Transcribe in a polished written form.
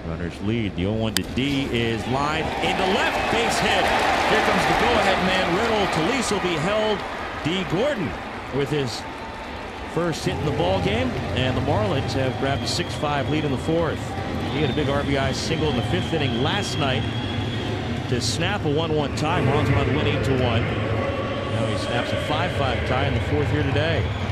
Runners lead. The 0-1 to Dee is lined into left, base hit. Here comes the go-ahead man, Riddle. Talese will be held. Dee Gordon with his first hit in the ball game, and the Marlins have grabbed a 6-5 lead in the fourth. He had a big RBI single in the fifth inning last night to snap a 1-1 tie. Marlins went on to win 8-1. Now he snaps a 5-5 tie in the fourth here today.